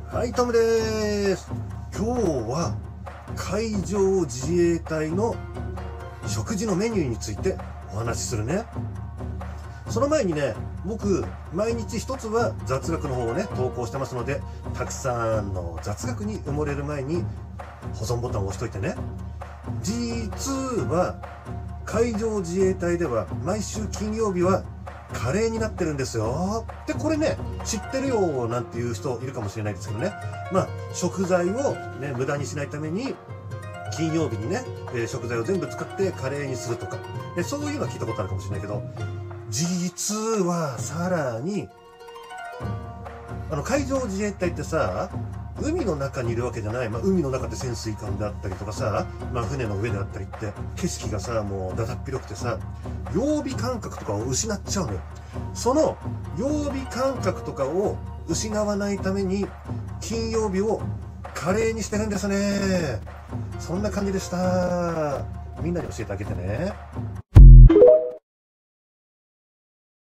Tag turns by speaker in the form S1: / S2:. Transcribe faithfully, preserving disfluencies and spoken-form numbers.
S1: はい、トムです。今日は海上自衛隊の食事のメニューについてお話しするね。その前にね、僕毎日一つは雑学の方をね投稿してますので、たくさんの雑学に埋もれる前に保存ボタンを押しといてね。実は海上自衛隊では毎週金曜日はカレーになってるんですよ。で、これね、知ってるよなんていう人いるかもしれないですけどね。まあ、食材をね、無駄にしないために、金曜日にね、えー、食材を全部使ってカレーにするとか、でそういうのは聞いたことあるかもしれないけど、実はさらに、あの、海上自衛隊ってさ、海の中にいるわけじゃない、まあ、海の中で潜水艦であったりとかさ、まあ、船の上であったりって景色がさもうだだっ広くてさ、曜日感覚とかを失っちゃうのよ。その曜日感覚とかを失わないために金曜日をカレーにしてるんですね。そんな感じでした。みんなに教えてあげてね。